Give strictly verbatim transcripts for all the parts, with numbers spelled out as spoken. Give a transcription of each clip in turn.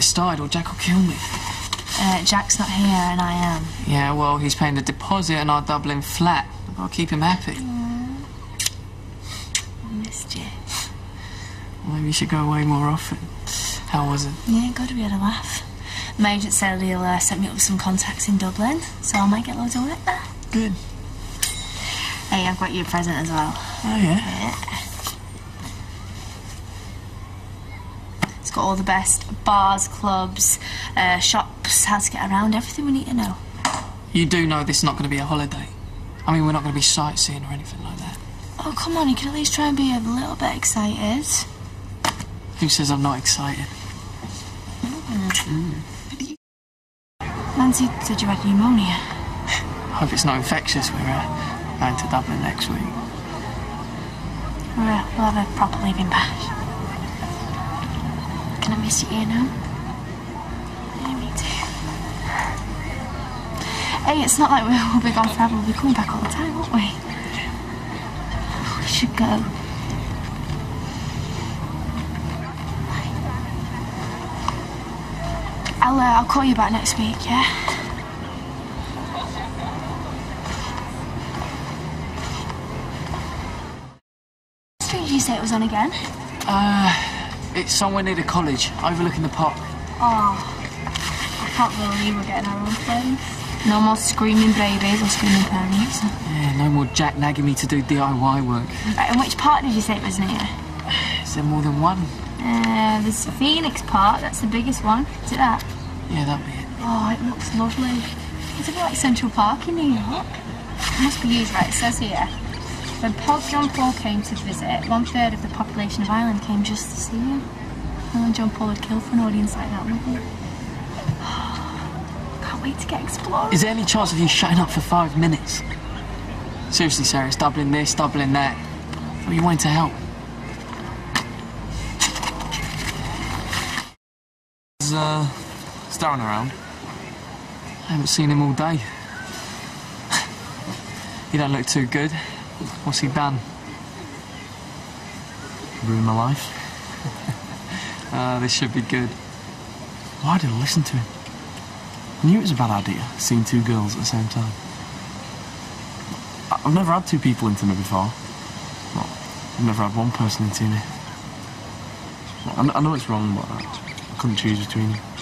started or Jack will kill me. Uh, Jack's not here and I am. Yeah, well, he's paying the deposit in our Dublin flat. I'll keep him happy. Mm. I missed you. Well, maybe you should go away more often. How was it? Yeah, good, we had a laugh. My agent said he'll uh, set me up with some contacts in Dublin, so I might get loads of work there. Good. Hey, I've got you a present as well. Oh, yeah? Yeah. It's got all the best bars, clubs, uh, shops, how to get around, everything we need to know. You do know this is not going to be a holiday. I mean, we're not going to be sightseeing or anything like that. Oh, come on, you can at least try and be a little bit excited. Who says I'm not excited? Mm. Mm. Nancy said you had pneumonia. Hope it's not infectious. We're uh, going to Dublin next week. We'll, we'll have a proper leaving bash. Can I miss you here now? Yeah, me too. Hey, it's not like we'll be gone forever. We'll be coming back all the time, won't we? We should go. I'll, uh, I'll call you back next week, yeah? What street did you say it was on again? Uh, it's somewhere near the college, overlooking the park. Oh, I can't believe we're getting our own place. No more screaming babies or screaming parents. Yeah, no more Jack nagging me to do D I Y work. Right, and which park did you say it was near? Is there more than one? Uh, there's Phoenix Park, that's the biggest one. Is it that? Yeah, that'll be it. Oh, it looks lovely. It's a bit like Central Park in New York. It must be used, right? It says here, when Pope John Paul came to visit, one third of the population of Ireland came just to see him. And then John Paul would kill for an audience like that, wouldn't he? Can't wait to get explored. Is there any chance of you shutting up for five minutes? Seriously, Sarah, it's Dublin this, Dublin that. What are you wanting to help? Is, uh, is Darren around? I haven't seen him all day. He don't look too good. What's he done? Ruined my life. Ah, uh, this should be good. Why did I listen to him? I knew it was a bad idea, seeing two girls at the same time. I've never had two people into me before. Well, I've never had one person into me. Well, I know it's wrong, but I couldn't choose between you.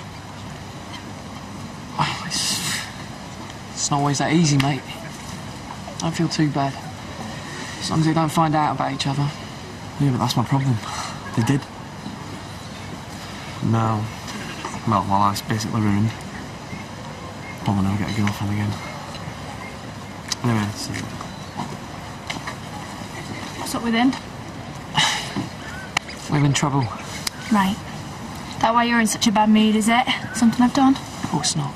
Oh, it's, it's not always that easy, mate. I don't feel too bad. As long as they don't find out about each other. Yeah, but that's my problem. They did. Now, well, my life's basically ruined. Probably never get a girlfriend again. Anyway, so... What's up with him? We're in trouble. Right. That why you're in such a bad mood, is it? Something I've done? Of course not.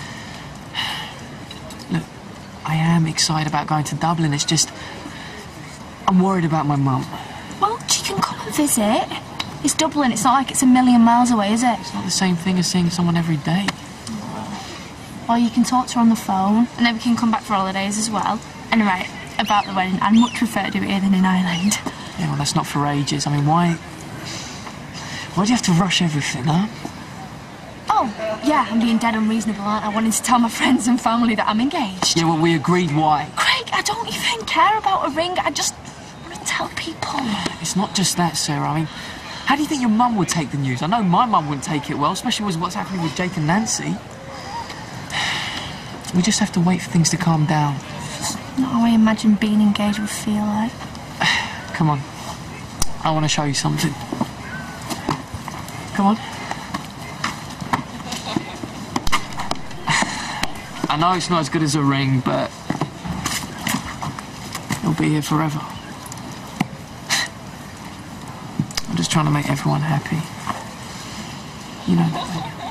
Look, I am excited about going to Dublin. It's just... I'm worried about my mum. Well, she can come and visit. It's Dublin. It's not like it's a million miles away, is it? It's not the same thing as seeing someone every day. Well, you can talk to her on the phone, and then we can come back for holidays as well. And right, about the wedding, I'd much prefer to do it here than in Ireland. Yeah, well, that's not for ages. I mean, why... Why do you have to rush everything, huh? Oh, yeah, I'm being dead unreasonable, aren't I? Wanting to tell my friends and family that I'm engaged. Yeah, well, we agreed why. Craig, I don't even care about a ring. I just want to tell people. It's not just that, Sarah. I mean, how do you think your mum would take the news? I know my mum wouldn't take it well, especially with what's happening with Jake and Nancy. We just have to wait for things to calm down. It's not how I imagine being engaged would feel like. Come on. I want to show you something. Come on. I know it's not as good as a ring, but it'll be here forever. I'm just trying to make everyone happy. You know that.